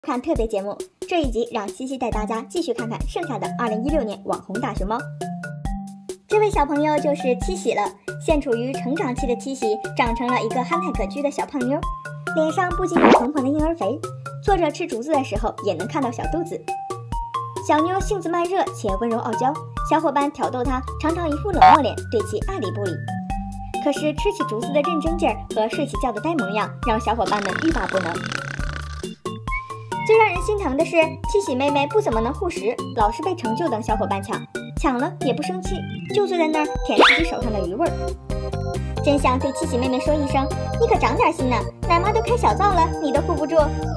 看特别节目，这一集让西西带大家继续看看剩下的2016年网红大熊猫。这位小朋友就是七喜了，现处于成长期的七喜长成了一个憨态可掬的小胖妞，脸上不仅有蓬蓬的婴儿肥，坐着吃竹子的时候也能看到小肚子。小妞性子慢热且温柔傲娇，小伙伴挑逗她，常常一副冷漠脸，对其爱理不理。可是吃起竹子的认真劲儿和睡起觉的呆萌样，让小伙伴们欲罢不能。最让人心疼的是，七喜妹妹不怎么能护食，老是被成就等小伙伴抢，抢了也不生气，就坐在那儿舔自己手上的鱼味儿。真想对七喜妹妹说一声，你可长点心呢，奶妈都开小灶了，你都护不住。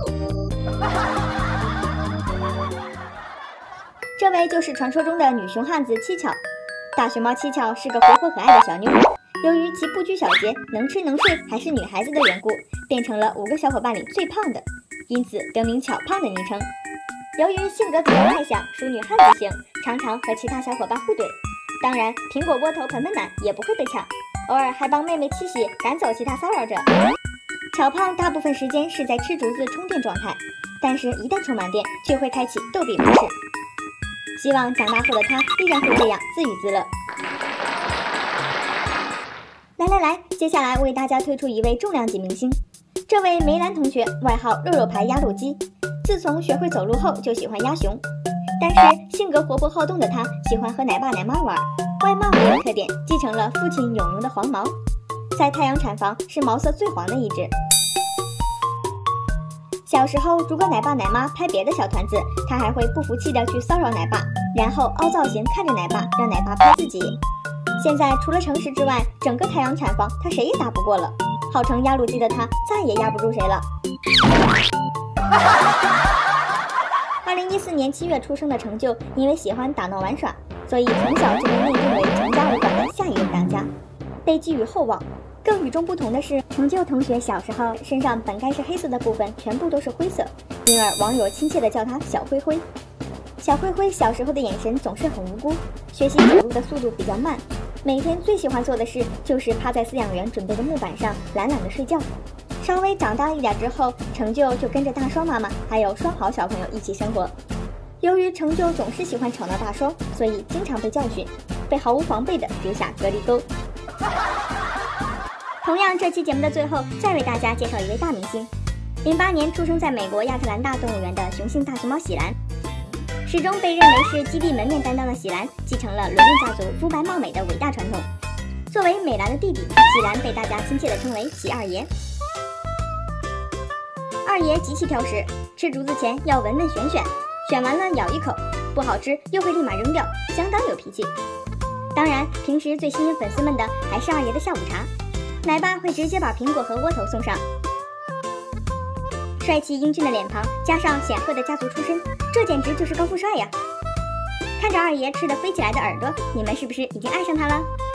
这位就是传说中的女熊汉子七巧。大熊猫七巧是个活泼可爱的小妞，由于其不拘小节，能吃能睡，还是女孩子的缘故，变成了5个小伙伴里最胖的，因此得名巧胖的昵称。由于性格比较外向，属女汉子型，常常和其他小伙伴互怼。当然，苹果窝头盆盆奶也不会被抢，偶尔还帮妹妹七喜赶走其他骚扰者。巧胖大部分时间是在吃竹子充电状态，但是一旦充满电，就会开启逗比模式。希望长大后的他依然会这样自娱自乐。来，接下来为大家推出一位重量级明星。这位梅兰同学外号肉肉牌压路机，自从学会走路后就喜欢压熊，但是性格活泼好动的他喜欢和奶爸奶妈玩，外貌也有特点，继承了父亲永荣的黄毛，在太阳产房是毛色最黄的一只。小时候如果奶爸奶妈拍别的小团子，他还会不服气的去骚扰奶爸，然后凹造型看着奶爸，让奶爸拍自己。现在除了诚实之外，整个太阳产房他谁也打不过了，号称压路机的他再也压不住谁了。2014年7月出生的成就，因为喜欢打闹玩耍，所以从小就被内定为成家武馆的下一任当家，被寄予厚望。更与众不同的是，成就同学小时候身上本该是黑色的部分全部都是灰色，因而网友亲切地叫他小灰灰。小灰灰小时候的眼神总是很无辜，学习走路的速度比较慢，每天最喜欢做的事就是趴在饲养员准备的木板上懒懒地睡觉。稍微长大一点之后，成就就跟着大双妈妈还有双好小朋友一起生活。由于成就总是喜欢吵闹大双，所以经常被教训，被毫无防备地丢下隔离沟。同样，这期节目的最后再为大家介绍一位大明星。08年出生在美国亚特兰大动物园的雄性大熊猫喜兰，始终被认为是基地门面担当的喜兰，继承了伦印家族肤白貌美的伟大传统。作为美兰的弟弟，喜兰被大家亲切地称为喜二爷。二爷极其挑食，吃竹子前要闻闻选选，选完了咬一口，不好吃又会立马扔掉，相当有脾气。当然，平时最吸引粉丝们的还是二爷的下午茶，奶爸会直接把苹果和窝头送上。帅气英俊的脸庞加上显赫的家族出身，这简直就是高富帅呀！看着二爷吃得飞起来的耳朵，你们是不是已经爱上他了？